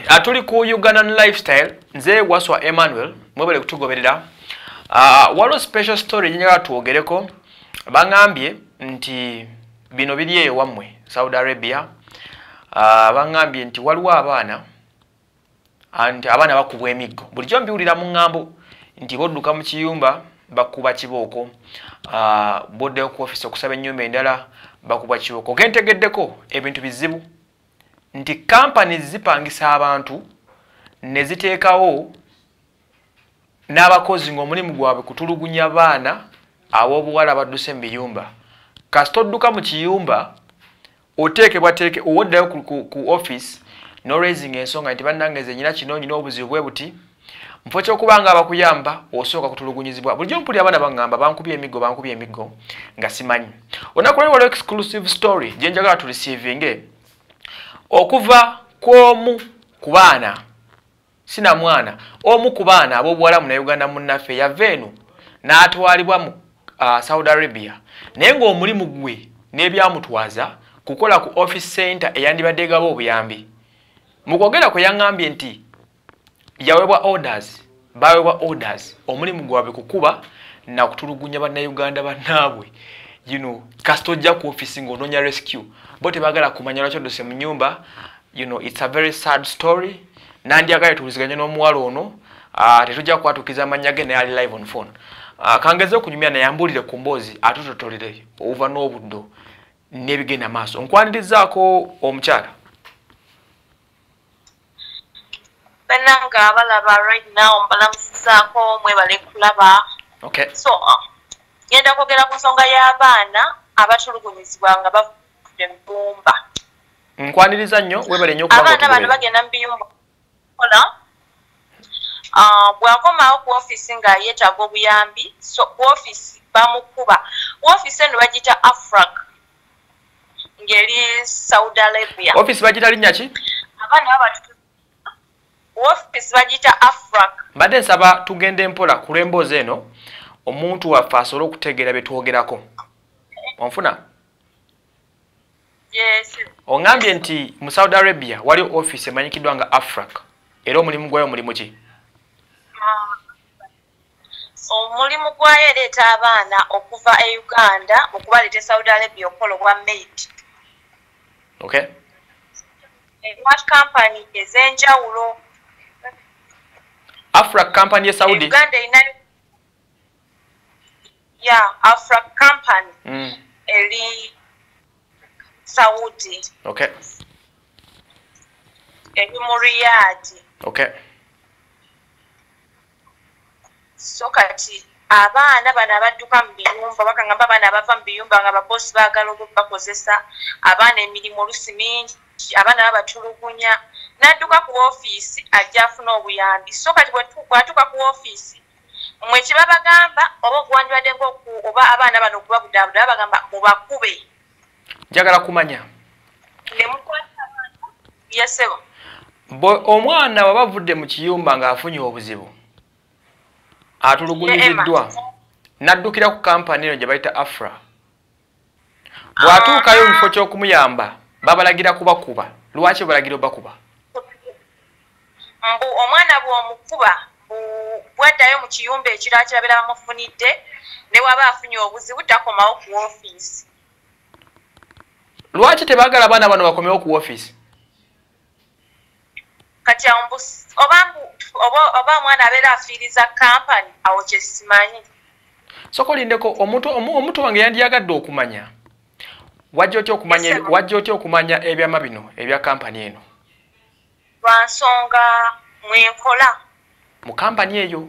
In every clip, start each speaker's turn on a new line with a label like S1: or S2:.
S1: atuli ku Ugandan lifestyle nze waswa Emmanuel mwebale kutugoberera waliwo special story njagala tuwogereko bangambye nti bino biri eyo wammwe Saudi Arabia bangambye nti waliwo abaana bakubwa emiggo bulijjo mbiwulira mu ŋŋambo nti bodduka mu kiyumba bakuba kibooko boddeyo ku office okusaba ennyumba endala bakuba kibooko gentegeddeko ebintu bizibu nti companies zipangisa abantu ne ziteekawo n'abakozi ng'omulimu gwabwe kutulugunya baana ab'obuwala badduse mu biyumba kasita odduka mu kiyumba oteekebwateeke owoddayo ku office no raising ensonga nti bannange nze nyina kino nyina obuzibu bwe buti mpo kyokubanga abakuyamba osooka kutulugunyizibwa bulijjo mpulira abaana baŋŋamba bankubye emiggo nga simanyi olunaku lwali waliwo exclusive story gye njagala tureceivinge okuva kw'omu ku baana sina mwana omu ku baana ab'obuwala mu Uganda munnaffe yava eno n'atwalibwa mu Saudi Arabia naye ng'omulimu gwe n'ebyamutwaza kukola ku office center eyandibadde egaba obuyambi mu kwogera kwe yaŋŋambye nti baweebwa orders omulimu gwabwe kukuba na kutulugunya bannayuganda bannaabwe kasita ojja ku office ng'onoonya rescue bo tebaagala kumanya lwaki odduse mu nnyumba it's a very sad story nandyagala tuwuliziganye n'omuwala ono tetujja kukwatukiza amannya ge naye ali live on phone kangeze okunyumya naye ambuulire ku mboozi atutotolere ova n'obuddo n'ebigenda maaso nkwanirizaako omukyala
S2: Benanga abalaba right now mbalamusizaako mwebale kulaba.
S1: Okay.
S2: So ngenda kwogera ku nsonga y'abaana abatulugunyizibwa nga bavudde mu bbumba.
S1: Nkwaniriza nnyo webale nnyo okuba
S2: abaana bano bagenda mu biyumba kola bw'akomawo ku office nga yeetaaga obuyambi so ku office bamukuba ku office eno bagiyita Afrak ngeri Saudi Arabia.
S1: Office bagiyita linnya ki?
S2: Abaana office bagita Afrak.
S1: Mbadde nsaba tugende mpola ku lw'emboozi eno omuntu waffe asobole okutegeera bye twogerako. Onfuna?
S2: Yes.
S1: Ongambye nti mu Saudi Arabia waliwo office emanyikiddwa nga Afrak era omulimu gwayo mulimu ki?
S2: Omulimu gwayo ereeta abaana okuva e Uganda okubaleeta Saudi Arabia okukola obwa maid.
S1: Okay.
S2: What company ez'enjawulo?
S1: Afrak company Saudi.
S2: Uganda Afrak company. Eli Saudi.
S1: Okay.
S2: Eli Riyadh.
S1: Okay.
S2: So kati abaana bano abadduka mu biyumba bakangamba abaana abava mu biyumba nga babosi baagala okubakozesa abaana emirimu oluusi mingi abaana babatulugunya n'adduka ku office ajja afuna obuyambi so kati bw'atuuka ku office mmwe kye babagamba oba okuwandibadde oba abaana bano okubabudaabuda babagamba mubakube
S1: njagala kumanya
S2: ne mukwata abaana yesebo
S1: omwana bw'aba avudde mu kiyumba ng'afunye obuzibu atulugunyiziddwa n'addukira ku kampani eno gye bayita Afra bw'atuukayo mu kifo ky'okumuyamba babalagira kubakuba lwaki balagira obakuba
S2: mbu omwana bw'omukuba bwaddayo mu kiyumba ekirala kirabira bamufunidde ne waba afunye obuzibu takomawo ku office.
S1: Lwaki tebaagala abaana bano bakomewo ku office?
S2: Kati oba omwana abeera afiiriza kampani awo kye simanyi.
S1: Sokolindeko omuntu wange yandiyagadde okumanya wajja otya okumanya ebyama bino ebya kampani eno?
S2: Lwa nsonga mwenkola
S1: mu kampani eyo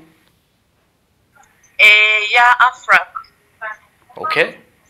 S2: ya Afrak.
S1: Okay.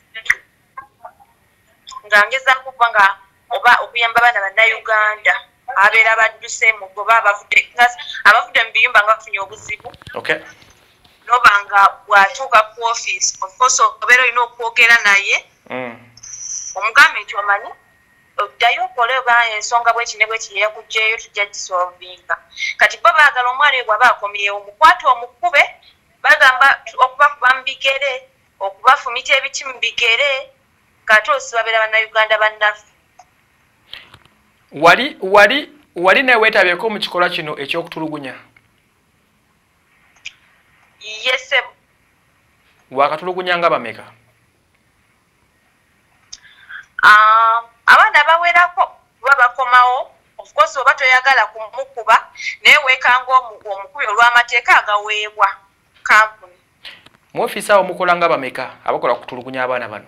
S2: Nga ngezaako okuba nga oba okuyamba abaana bannayuganda abeera badduse mu goba abavudde mu biyumba nga bafunye obuzibu.
S1: Okay.
S2: Noba nga bw'atuuka ku office of course obeera olina okwogera naye omugambe nti omanyi oddayo okole oba ensonga bwekine bwekiri yakugjeeyo tujja gisolvinga kati bo baagala omwana oyo bw'aba akomyewo mukwate omukube bagamba okubakuba mu bigere okubafumita ebiti mu bigere kati osi babeera bannayuganda bannaffe.
S1: Wali wali naye weetabyeko mu kikolwa kino eky'okutulugunya?
S2: Yes.
S1: Wakatulugunya nga bameka?
S2: Abaana bawerako babakomawo, of course oba toyagala kumukuba naye weekanga omukubi olw'amateeka agaweebwa kampuni.
S1: Mu ofiisi awo mukola nga bameka abakola kutulugunya abaana bano?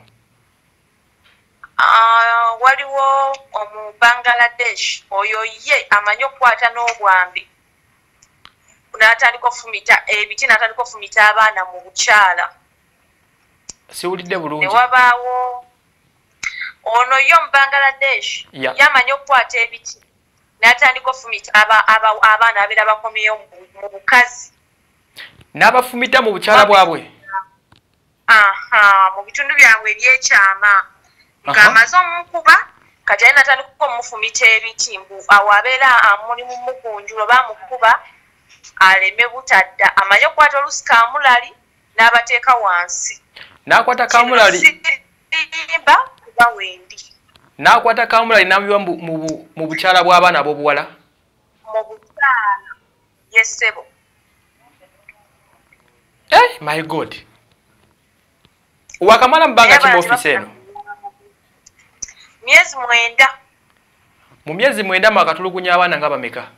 S2: Waliwo omu Bangladesh oyo ye amanyi okukwata n'obwambi n'atandika ofumita ebiti n'atandika ofumita abaana mu bukyala.
S1: Siwulidde bulungi.
S2: Ne wabaawo ono yo mu Bangladesh yamanyi okukwata ebiti n'atandika ofumita abaana abeera bakomyeyo mu bukazi.
S1: N'abafumita mu bukyala bwabwe?
S2: Mu bitundu byabwe ebyekyama. Ng'amaze omukuba kati ali natandika omufumita ebiti mbu awo abeera amuli mu mugunjulo bamukuba aleme butadda. Amanye okukwata olusi kamulali n'abateeka wansi.
S1: N'akwata kamulali?
S2: Sirimba kuba wendi.
S1: N'akwata kamulali n'amuyiwa mu bukyala bw'abaana ab'obuwala?
S2: Mu bukyala. Yes, sebo.
S1: My God. Wakamala mbanga ki mu office eno?
S2: Myezi 9.
S1: Mu myezi 9 mwakatulugunya abaana nga bameka?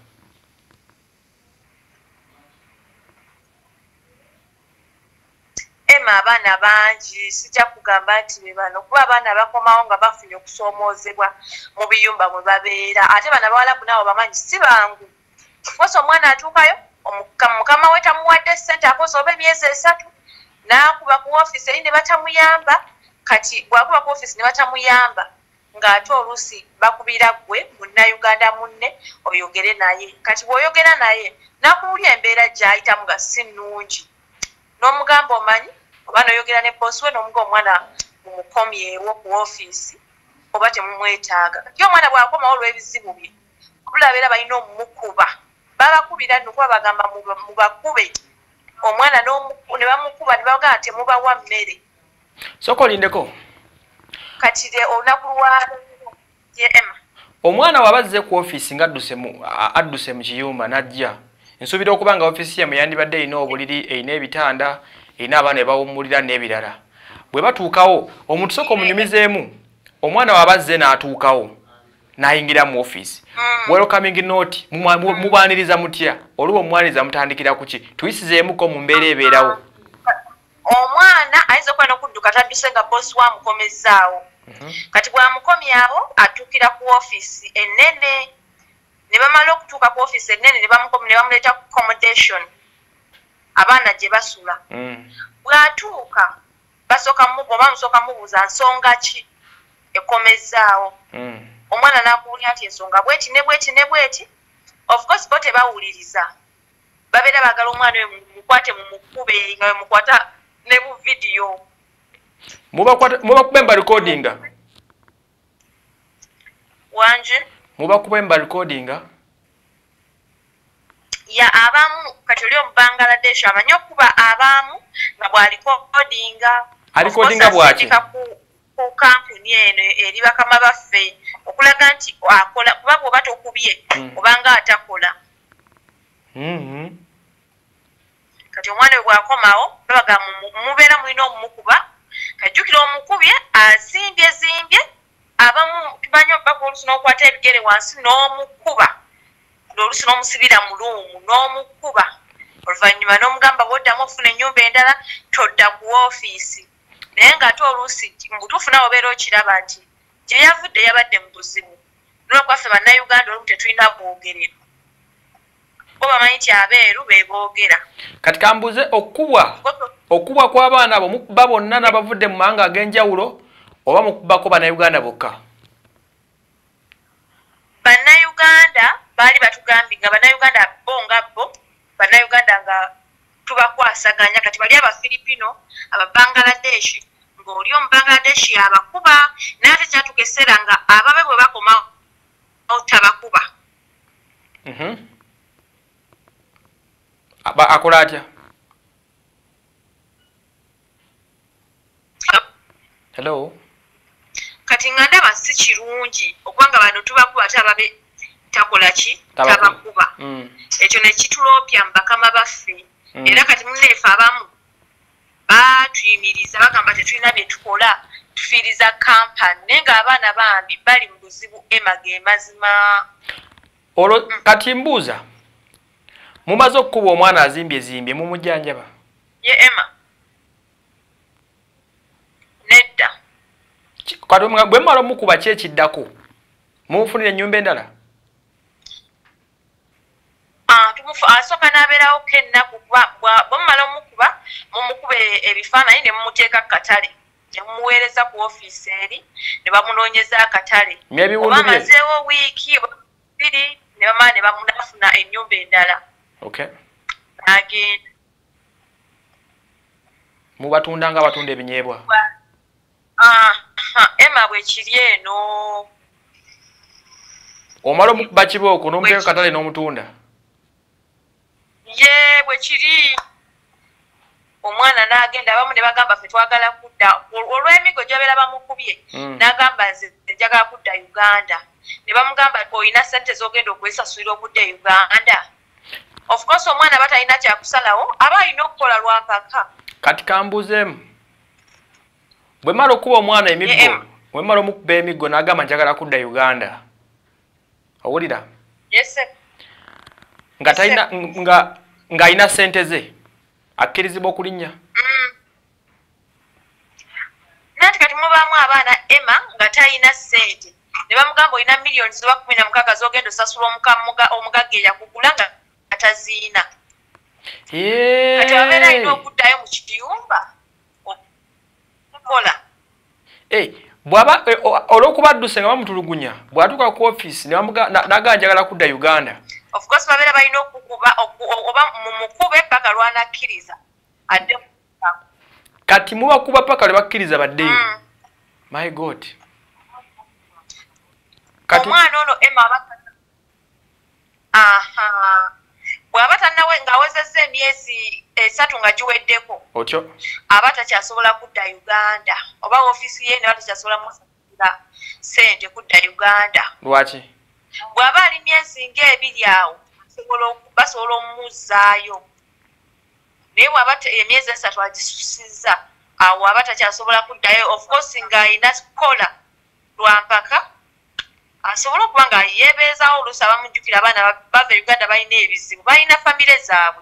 S2: Abaana bangi sijja kugamba nti be bano kuba abaana bakomawo nga bafunye okusoomoozebwa mu biyumba mwe babeera ate bana bawalabu nabo bamanyi si bangu. Kosa omwana atuukayo mukama we tamuwadde ssente akosa oba emyezi 3 n'akuba ku ofiisi eri ne batamuyamba. Kati bw'akuba ku ofiisi ne batamuyamba ng'ate oluusi bakubira ggwe munnayuganda munne oyogere naye. Kati bw'oyogera naye n'akuwulya embeera gy'ayitamu nga si nnungi n'omugamba omanyi oba n'oyogera ne boosi we n'omuga omwana mumukomyewo ku ofiisi oba temumwetaaga. Kati omwana bw'akomawo olw'ebizibu bye bulabeera balina omumukuba babakubira nno kuba bagamba mubakube omwana ne bamukuba ne bagamba temubawa mmere.
S1: Sokolindeko.
S2: Kati olunaku lwaleero
S1: omwana wabazze ku ofiisi nga adduse mu kiyumba n'ajja nsuubira okuba nga ofiisi yemu yandibadde erina obuliri erina ebitanda erina abaana ebawummulira n'ebirala. Bwe batuukawo omuntu soka omunyumizeemu omwana wabazze n'atuukawo n'ayingira mu ofiisi. Welcoming note mubaaniriza mutya? Oluwo omwaniriza mutandikira ku ki? Tuyisizeemuko mu mbeera ebeerawo.
S2: Omwana ayinza okuba n'okudduka tadduse nga boosi wamukomezzaawo. Kati bw'amukomyawo atuukira ku ofiisi ennene. Ne bamala okutuuka ku ofiisi ennene ne bamuleeta ku accommodation abaana gye basula. Bw'atuuka bamusooka mubuuza nsonga ki ekomezzaawo. Omwana n'akuwulira nti ensonga bweti ne bweti ne bweti. Of course bo tebawuliriza. Babeera baagala omwana oyo mukwate mumukube nga mukwata ne mu vidiyo.
S1: Mubakuba emba recordinga?
S2: Wanje?
S1: Mubakuba emba recordinga?
S2: Ya abamu kati oli omu Bangladesh amanyi okuba abamu nga bw'alikodinga.
S1: Alikodinga bw'aki?
S2: Ku kampuni eno eri bakama baffe okulaga nti akola kuba bw'oba tokubye obanga atakola. Kati omwana we bw'akomawo babaga mubeera mulina omumukuba. Kajjukira omukubye azimbye abamu tumanyi obaka oluusi n'okwata ebigere wansi n'omukuba oluusi n'omusibira mu luumu n'omukuba oluvannyuma n'omugamba bw'oddamu ofuna ennyumba endala todda ku ofiisi. Naye ng'ate oluusi mu butuufu nawe obeera okiraba nti gye yavudde yabadde mu buzibu. N'olwakuffe bannayuganda olumu tetulina bwogerero. Bo bamanyi nti abeeru be boogera.
S1: Kati kambuze okubwa kw'abaana abo mukuba bonna n'abavudde mu mawanga ag'enjawulo oba mukubako bannayuganda bokka?
S2: Bannayuganda baali batugambye nga bannayuganda bo nga bo bannayuganda nga tubakwasaganya. Kati bali Abafiripino Ababangladesh ng'oli omu Bangladesh abakuba naye ate kyatugeseera nga ababe bwe bakoma tabakuba.
S1: Akola atya? Hello?
S2: Kati nga ndaba si kirungi okubanga bano tubakuba ate ababe takola ki tabakuba ekyo nekitulopya mu bakama baffe era kati muneefe abamu batuyimiriza bagamba tetulina bye tukola tufiiriza kampani naye ng'abaana bambi bali mu buzibu emage mazima
S1: olwo kati mbuuza mumaze okukuba omwana azimbye mumujjanjaba
S2: ye Emma nedda
S1: kati bwe mmala omukuba ki ekiddako mumufunira ennyumba endala
S2: asooka n'abeerawo ko ennaku bwemumala omukuba mumukuba ebifaananyi ne mumuteeka katale ne mumuweereza ku ofiisi eri ne bamunoonyeza akatale oba amazeewo wiiki bbiri ne bamala ne bamunafuna ennyumba endala n'agenda
S1: mubatunda nga batunda ebinyeebwa
S2: Emma bwe kiri eno
S1: omala omukuba kibooko n'omuteeka katale n'omutunda
S2: ye bwe kiri omwana n'agenda abamu ne bagamba ffe twagala kudda olw'emigo gy'abeera bamukubye n'agamba nze njagala kudda Uganda ne bamugamba olina ssente z'ogenda okwesasulira okudda Uganda of course omwana batalina kyakusalawo aba alina okukola lwampaka
S1: kati kambuzeemu bwe mala okuba omwana emiggo bwe mala omukuba emiggo n'agamba njagala kudda Uganda owulira nga talina ng'alina ssente ze akkirizibwa okulinnya
S2: nanti kati mubaamu abaana Emma nga talina ssente ne bamugamba olina miliyoni ziba 16 z'ogenda osasula omugagga eyakugula nga taziina kati abeera alina okuddayo mu kiyumba okukola
S1: bw'aba olw'okuba adduse nga bamutulugunya bw'atuuka ku ofiisi n'agamba njagala kudda Uganda
S2: of course babeera balina okukuba oba mumukube paka lwanakkiriza adde
S1: kati mubakuba paka lwe bakkiriza baddeyo my god
S2: kati omwana ono Emma bw'aba tannawe ng'awezezza emyezi 3 nga giweddeko
S1: otyo
S2: aba takyasobola kudda Uganda oba ofiisi ye ne batakyasobola musasula ssente kudda Uganda
S1: lwaki
S2: bw'aba ali myezi ng'ebiri awo basobola omumuzzaayo naye bw'aba emyezi 3 agisusizza awo aba takyasobola kuddayo of course ng'alina kola lwampaka asobola okuba nga yeebeezaawo oluusi abamujjukira abaana bava Uganda balina ebizibu balina famire zaabwe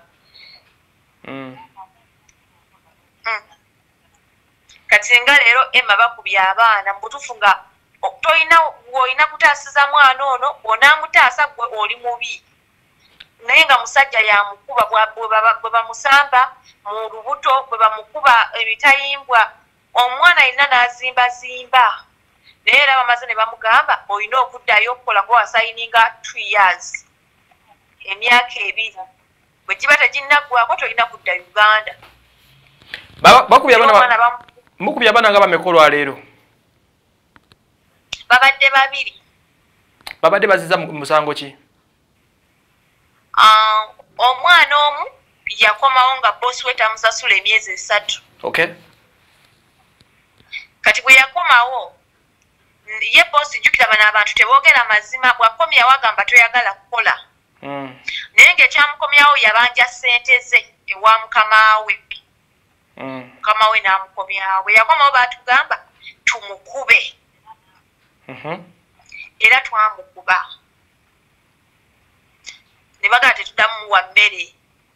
S2: kati singa leero Emma bakubye abaana mu butuufu nga olina kutaasiza mwana ono onamutaasa gwe oli mubi naye nga musajja yamukuba bwe bamusamba mu lubuto bwe bamukuba ebitayimbwa omwana alina n'azimbazimba naye era bamaze ne bamugamba olina okuddayo okukola kuba wasayininga 2 years emyaka 2 bwe giba teginnaggwako tolina kudda Uganda
S1: mukubye abaana nga bameka olwaleero
S2: babadde 2
S1: babadde baziza musango ki
S2: omwana omu yakomawo nga bosi we tamusasula emyezi 3 kati bwe yakomawo ye bosi jjukira bano abantu teboogera mazima bwakomyawo agamba toyagala kukola naye ng'ekyamukomyawo yabanja ssente ze ewa mukama we mukama we n'amukomyawo bwe yakomawo baatugamba tumukube era twamukuba ne bagamba tetuddamu wa mmere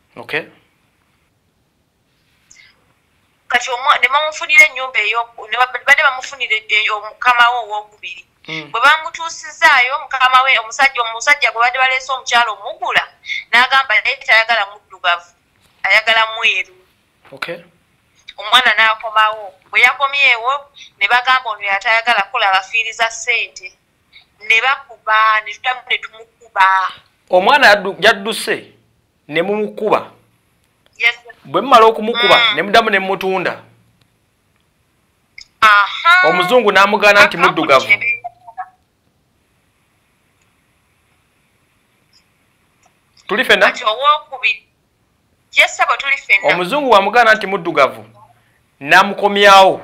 S2: kati ne bamufunira ennyumba badde bamufunira omukama we owokubiri bwe bamutuusizaayo mukama we omusajja gwe badde baleese omukyalo omugula n'agamba naye tayagala muddugavu ayagala mweru omwana n'akomawo bwe yakomyewo ne bagamba ono yatayagala kukola abafiiriza ssente ne bakuba ne tuddamu ne tumukuba
S1: omwana yadduse ne mumukuba bwe mumala okumukuba ne muddamu ne mumutunda omuzungu n'amugaana nti muddugavu tuli fenna omuzungu wamugaana nti muddugavu n'amukomyawo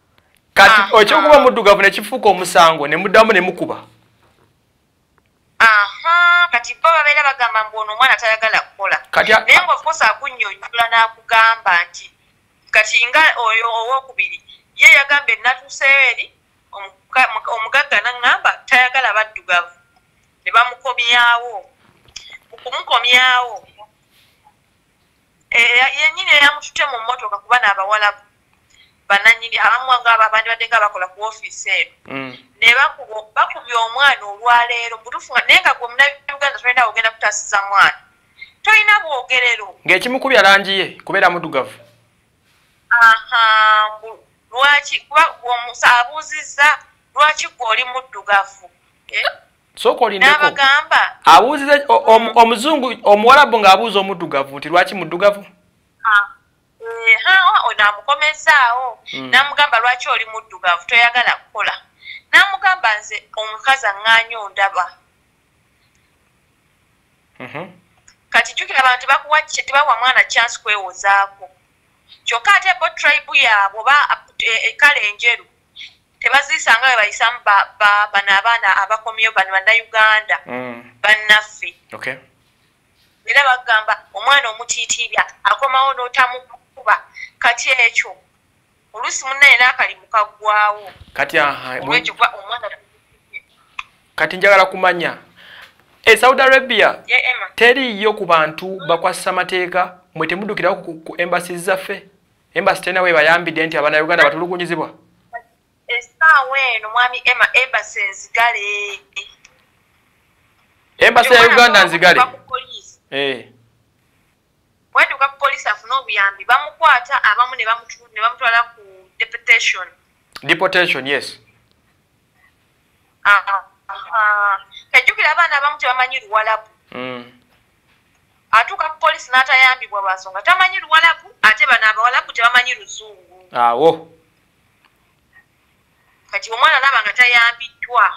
S1: kati ekyokuba muddugavu ne kifuuka omusango ne muddamu ne mukuba
S2: kati bo babeera bagamba mbu ono omwana tayagala kukola naye nga of course akunnyonnyola n'akugamba nti kati nga oyo owokubiri ye yagamba enatuuseyo eri omugagga n'aŋŋamba tayagala baddugavu ne bamukomyawo okumukomyawo yennyini eyamutute mu mmotoka kuba n'abawalabu bananyini abamu ngaabo abandibadde nga bakola ku ofiisi eno ne bakubya omwana olwaleero butuufu naye nga gwe munauganda tolina ogenda kutaasiza mwana tolina bwogerero
S1: ng'ekimukubya langi ye kubeera muddugavu
S2: lwaki kuba abuuzizza lwaki gw'oli muddugavu
S1: sooka olindeko
S2: n'abagamba
S1: abuuziza omuzungu omuwalabu ng'abuuza omuddugavu nti lwaki muddugavu
S2: naamukomezaawo n'amugamba lwaki oli muddugavu toyagala kukola n'amugamba nze omukazi aŋŋaanya ondaba kati jjukira abantu tebawa mwana chance kwewozaako kyokka ate bo tribe yaabwe oba ekala enjeru tebaziisanga we bayisamu bano abaana abakomyeyo bano bannayuganda bannaffe era bagamba omwana omutiitiibya akomawo n'otamukuba kati ekyo oluusi munnaye n'akalimu kaggwawo
S1: kati njagala kumanya Saudi Arabia teriyo ku bantu bakwasa amateeka mwe temuddukirawo ku embassy zaffe embassy tena we bayambidde nti abannayuganda batulugunyizibwa
S2: essaawa eno mwami Emma embassy enzigale
S1: embassy ya Uganda nzigale
S2: wetuuka ku poliisi afune obuyambi bamukwata abamu ne bamutwala ku deportation yes kajjukira abaana abamu tebamanyi luwalabu atuuka ku poliisi n'atayambibwa lwansonga tamanyi luwalabu ate bano abawalabu tebamanyi luzungu
S1: awo
S2: kati omwana alaba nga tayambiddwa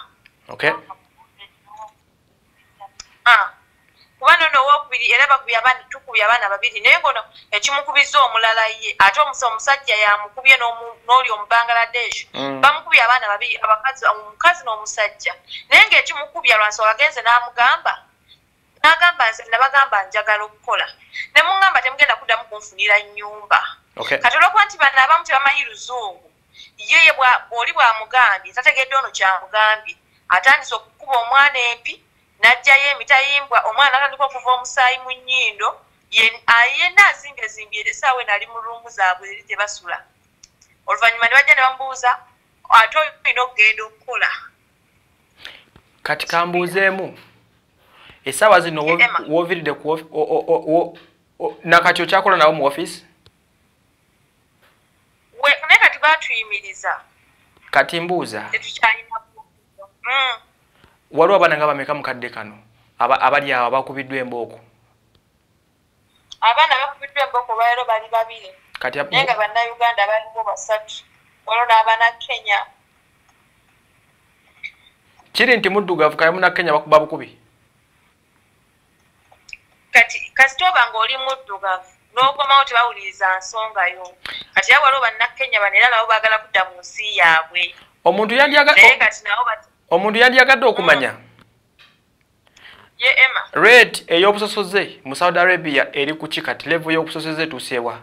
S2: kuba nono owokubiri era tukubya abaana babiri naye ngono ekimukubiza omulala ye ate omusajja yamukubye n'oli omubangaladesh bamukubye abaana babiri omukazi n'omusajja naye ng'ekimukubya lwansonga agenze n'amugamba nze nabagamba njagala okukola ne muŋŋamba temugenda kuddamu kunfunira nnyumba kati olwokuba nti bano abamu tebamanyi luzungu ye oli bw'amugambye tategedde ono kyamugambye atandise okukuba omwana empi n'ajjayo emitayimbwa omwana atandika okuva omusaayi mu nnyindo yenna azimbyezimbye essaawa eno ali mu luumu zaabwe eri tebasula oluvannyuma ne bajja ne bamubuuza ate olina okugenda okukola
S1: kati kambuuzeemu essaawa zino wooviridde nakati okyakola nawo mu ofiisi
S2: naye kati baatuyimiriza
S1: kati mbuuza
S2: tetukyalina
S1: waliwo abaana nga bameka mukadde kano abali awo abakubiddwa embooko
S2: abaana bakubiddwa embooko olwaleero bali babiri naye nga bannayuganda baliwo basatu waliwo n'abannakenya
S1: kiri nti muddugavu kale munnakenya bakuba bukubi
S2: kati kasitoba ng'oli muddugavu n'okomawo tebawuliriza nsongayo kati era waliwo bannakenya bano era nabo baagala kudda mu nsi yaabwe naye kati nabo
S1: omuntu yandyagadde okumanya rate ey'obusosoze mu Saudi Arabia eri ku ki kati level y'obusosoze etuusewa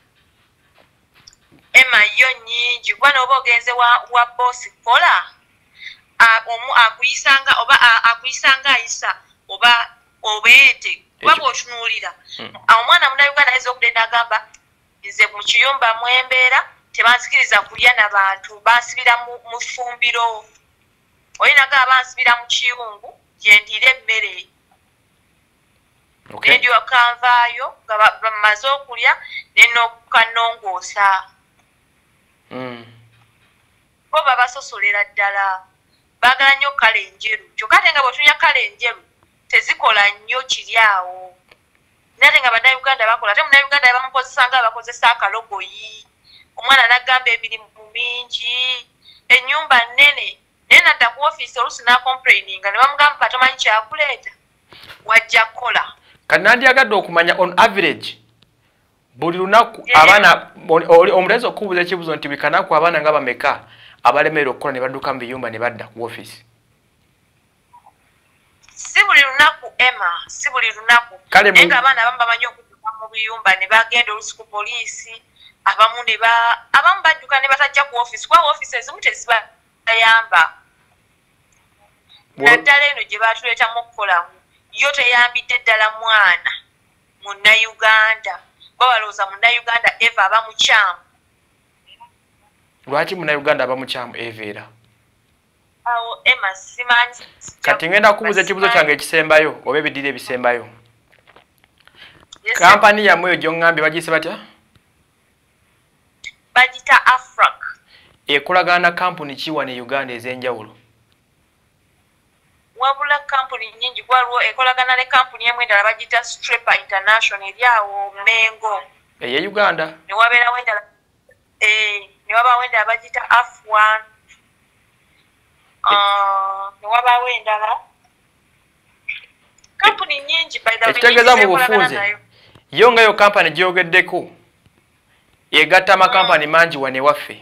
S2: Emma yo nnyingi kuba n'oba ogenze wa bosi kola akuyisanga ayisa oba obeete kuba bw'otunuulira omwana munnayuganda ayinza okudde n'agamba nze mu kiyumba mwembeera tebanzikiriza kulya n'abantu bansibira mu ffumbiro olinaga abansibira mu kiyungu gyendiira emmere nendyoka nvaayo nga bamaze okulya nenokukannongoosa bo babasosolera ddala baagala nnyo kala enjeru kyokka ate nga bwetunya kala enjeru tezikola nnyo kiri awo nate nga bannayuganda bakola ate munnayuganda yabamukozesa nga bakozesa akalogoyi omwana naggamba emirimu mingi ennyumba nnene naye nadda ku ofiisi oluusi n'acomplaininga ne bamugamba tomanyi kyakuleeta wajja kukola
S1: kati nandyagadde okumanya on average buli lunaku abaana omulenzi okubuuza ekibuuzo nti buli kanaku abaana nga bameka abalemerera okukola ne badduka mu biyumba ne badda ku ofiisi
S2: si buli lunaku Emma si buli lunaku nga abaana abamu bamanyi okudduka mu biyumba ne bagenda olusi ku poliisi abamu abamu badduka ne batajja ku offisi kuba offisi ezimu tezibayamba naddala eno gye batuleetamu okukolamu yo teyambidde ddala mwana munnayuganda babalowooza munnayuganda eva aba mukyamu.
S1: Lwaki munnayuganda aba mukyamu eva era?
S2: Awo Emma simanyi.
S1: Kati ngenda kubuuza ekibuuzo kyange ekisembayo oba ebiddira ebisembayo. Kampani yammwe eyo gy'oŋŋambye bagiyise batya?
S2: Bagita Afrac.
S1: Ekolagana kampuni ki wano e Uganda ez'enjawulo?
S2: Wabula kampuni nyingi waliwo ekolagana ne kampuni emu endala bagita Strepa International eri awo Mengo.
S1: Eye Uganda?
S2: Ne wabeerawo endala ne wabaawo endala bagita F1. Ne wabaawo endala kampuni nyingi
S1: ekitegeeza mu bufunze yo nga yo kampani gyogeddeko egatta amakampani mangi wane waffe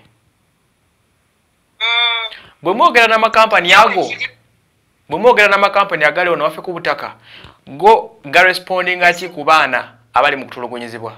S1: bwe mwogera n'amakampani ago bwe mwogera n'amakampani agali wano waffe ku butaka go garespondinga ki ku baana abali mu kutulugunyizibwa?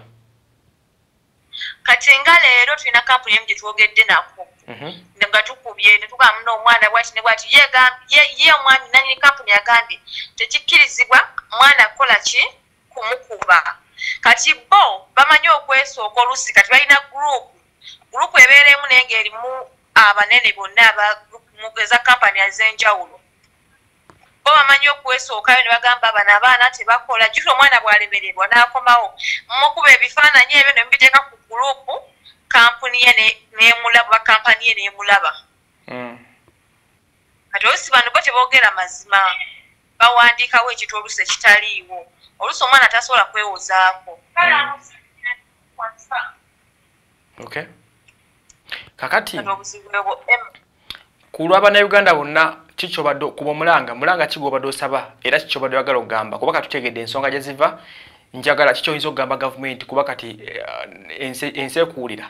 S2: Kati nga leero tulina kampuni emu gye twogedde nako nga tukubye ne tugamba n'omwana bwati ne bwati ye omwami nanyini kampuni yagambye tekikkirizibwa mwana kukola ki kumukuba. Kati bo bamanyi okwesooka olusi kati balina gurupu ebeeremu naye ng'erimu abanene bonna eza kampani ez'enjawulo bo bamanyi okwesookayo ne bagamba bano abaana tebakola jjukira omwana bw'alemererwa n'akomawo mukuba ebifaananyi ebyo ne mubiteeka ku gurupu kampuni ye n'emulaba kampani ye n'emulaba. Kati olusi bano bo teboogera mazima bawandiikawo ekintu olusi ekitaliiwo olusi omwana tasobola kwewozaako.
S1: Okay. Kakati ku lw'Abannayuganda bonna kikyobadde kuba mulanga kigobadde osaba era kikyobadde oyagala okugamba kuba katutegedde ensonga gye ziva njagala kikyoyinza okugamba gavumenti kuba kati ensi ekuwulira.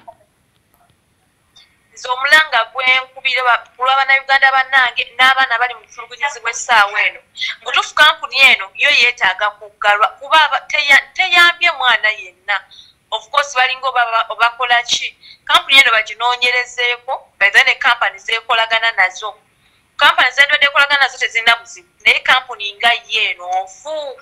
S2: Nze omulanga gwenkubira ku lw'Abannayuganda bannange n'abaana bali mu butulugunyizibwa essaawa eno mutuufu kampuni eno yo yeetaaga kuggalwa kuba teyambye mwana yenna. Of course balinga obakola ki kampuni eno baginoonyerezeeko baeza ne kampani zeekolagana nazo. Kampani zendwadde ekolagana nazo tezirina buzibu naye kampuni nga ye eno nfu.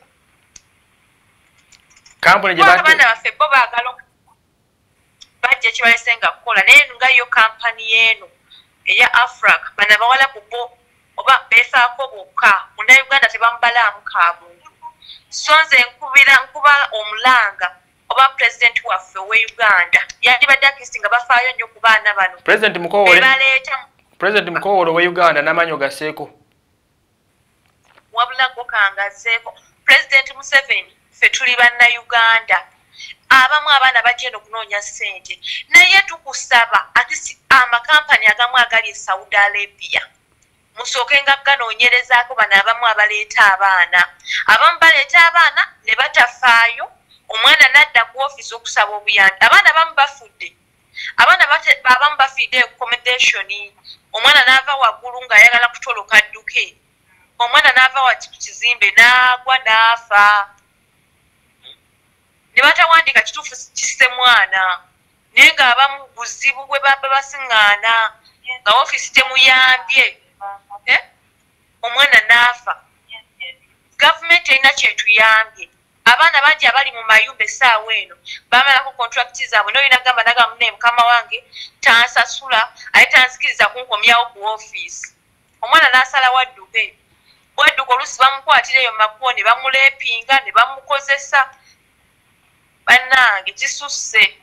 S1: Kampuni
S2: abaana baffe bo baagala bajja kibalesenga kukola naye nga yo kampani eno eya Afrac bano abawala ku bo oba beefaako bokka munnayuganda tebamubalaamu kaabuntu. So nze nkuba omulanga oba pulezidenti waffe ow'e Uganda yandibadde akisi nga bafaayo nnyo ku baana bano.
S1: Pulezidenti Mukowole ow'e Uganda n'amanyi ogasseeko
S2: wabula go kangazeeko. Pulezidenti Museveni ffe tuli bannayuganda abamu abaana bajja eno okunoonya ssente naye tukusaba ati amakampani agamu agali e Saudi Arabia musooke nga ganoonyerezaako bano abamu abaleeta abaana abamu baleeta abaana ne batafaayo omwana n'adda ku offisi okusaba obuyambi. Abaana abamu bafudde abamu bafiidde accommodation omwana n'ava waggulu ng'ayagala kutoloka dduke omwana n'ava wa kizimbe n'agwa n'afa ne batawandiika kituufu kisse mwana naye ng'abamu buzibu bwe baba basiŋŋaana nga offisi temuyambye omwana n'afa. Gavumenti erina kyetuyambye abaana bangi abali mu mayumba essaawa eno bamalako kontrakiti zaabwe noyina gamba nagamu naye mukama wange tansasula ate tanzikiriza kunkomyawo ku offisi omwana n'asala wadduka olusi bamukwatira eyo makubo ne bamuleepinga ne bamukozesa bannange kisusse.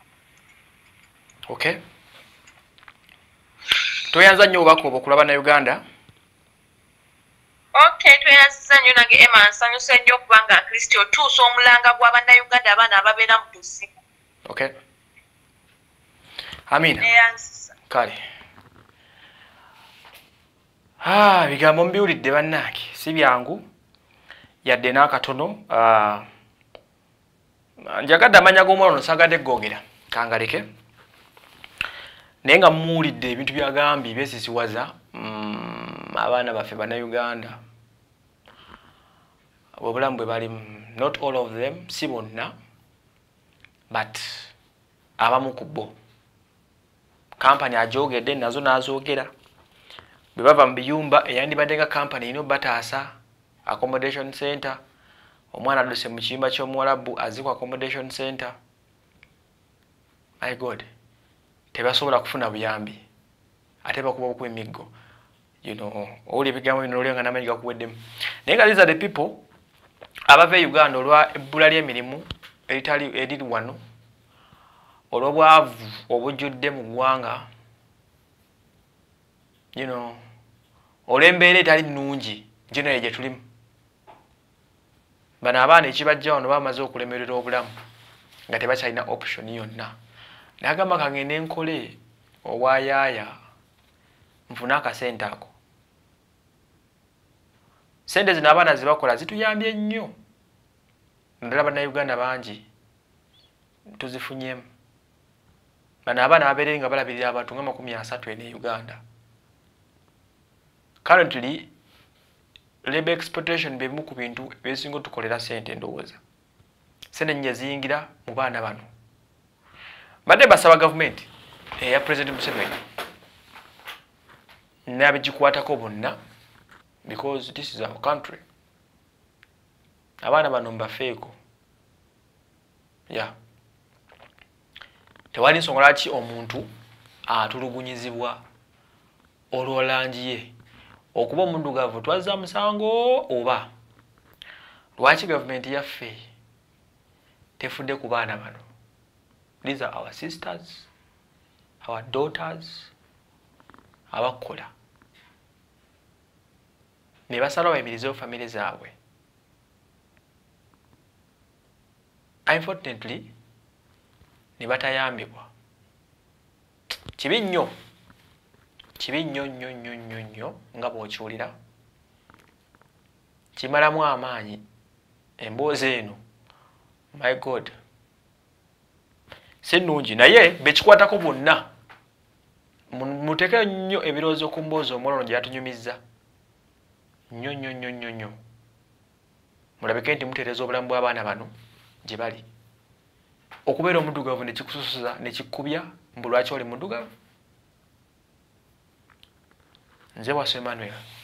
S1: Okay. Toyanza nnyo obubaka obwo ku lw'Abannayuganda?
S2: Okay, tweyanziza nnyo nange Emma nsanyuse nnyo okubanga Kristo otuusa omulanga gw'Abannayuganda abaana ababeera mu tusi.
S1: Okay. Amina. Kale. Bigambo mbiwulidde bannange si byangu yadde n'akatono njagadde amanya g'omwana ono saagadde googera kangaleke naye nga muwulidde ebintu byagambye beesisiwaza abaana baffe Bannayuganda obulamu bwe bali, not all of them, si bonna, but abamu ku bo. Kampani ajogedde nazo n'azoogera. Bwe bava mu biyumba eyandibadde nga kampani ino bataasa accommodation center, omwana adduse mu kiyumba ky'omuwalabu azikwa accommodation center. My God, tebasobola kufuna buyambi ate bakuba okuba emiggo. You know, owuli ebigambo bino olya nga n'amaanyi gakuweddemu. Naye nga these are the people abava e Uganda olwa ebbula ly'emirimu eriri wano, olw'obwavu obujjudde mu ggwanga, you know, olw'embeera etali nnungi generally gye tulimu. Bano abaana ekibajja wano bamaze okulemerera obulamu nga tebakyalina option yonna. Nagamba kangende nkole obwayaaya nfune akasente ako. Sente zino abaana zibakola zituyambye nnyo. Ndala bannayuganda bangi tuzifunyemu. Bano abaana babeere nga balabirira abantu nga 30 ene Uganda. Currently, labor exploitation bimu ku bintu ebisinga otukolera sente ndowooza. Sente nnyingi ziyingira mu baana bano. Badde basaba gavumenti eya President Museveni n'abigikwatako bonna, because this is our country. Abaana bano mbafeeko. Tewali nsonga lwaki omuntu atulugunyizibwa olw'olangi ye. Okuba omuddugavu twazza musango oba lwaki gavumenti yaffe tefudde ku baana bano? These are our sisters, our daughters, abakola ne basalawo bayimirizeewo famire zaabwe. Unfortunately, ne batayambibwa. Kibi nnyo nnyo nga bw'okiwulira. Kimalamu amaanyi emboozi eno. My God, si nnungi, naye bekikwatako bonna muteeke nnyo ebirowoozo ku mboozi omuwala ono gye yatunyumizza nnyo. Mulabike nti mutereeza obulamu bw'abaana bano gye bali. Okubeera omuddugavu ne kikusosoza ne kikkubya mbu lwaki oli muddugavu. Nze Bwaso Emmanuel.